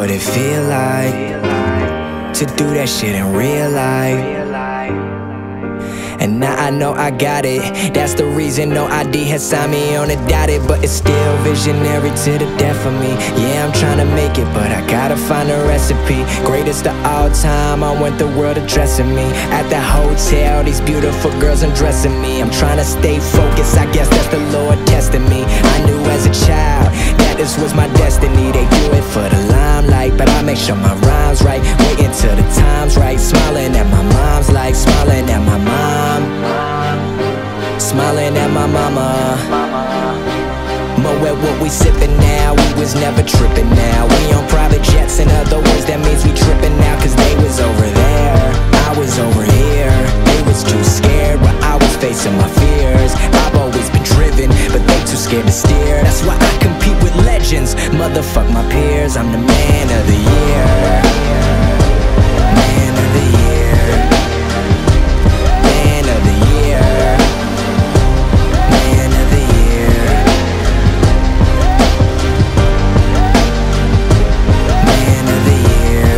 what it feel like to do that shit in real life. And now I know I got it. That's the reason no ID has signed me on a dotted. But it's still visionary to the death of me. Yeah, I'm trying to make it, but I gotta find a recipe. Greatest of all time, I want the world addressing me. At the hotel, these beautiful girls undressing me. I'm trying to stay focused, I guess that's the Lord testing me. I knew as a child that this was my destiny. They do it for the limelight, but I make sure my rhyme's right. Waiting till the time's right. Smiling at my mom's like smiling at my mom. Smiling at my mama. Mo at what we sippin' now, we was never trippin' now. We on private jets, in other words, that means we trippin' now. Cause they was over there, I was over here. They was too scared while I was facing my fears. I've always been driven, but they too scared to steer. That's why I compete with legends, motherfuck my peers. I'm the man of the year. Man of the year. Man of the year. Man of the year. Man of the year.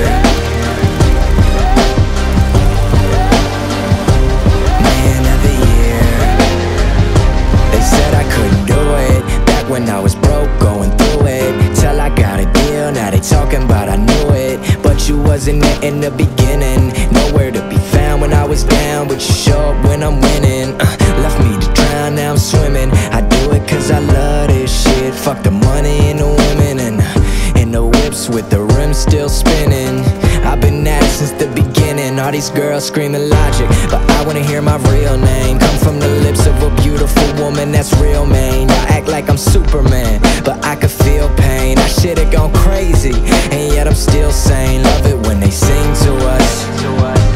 Man of the year. They said I couldn't do it back when I was broke, going through it. Till I got a deal, now they talking about I knew it. But you wasn't there in the beginning. Nowhere to be found when I was down, but you show up when I'm winning. Left me to drown, now I'm swimming. I do it cause I love this shit. Fuck the money and the women and the whips with the rims still spinning. I've been at it since the beginning. All these girls screaming logic, but I wanna hear my real name come from the lips of a beautiful woman that's real, man. Y'all act like I'm Superman, but I could feel pain. I should've gone crazy, and yet I'm still sane. Love it when they sing to us.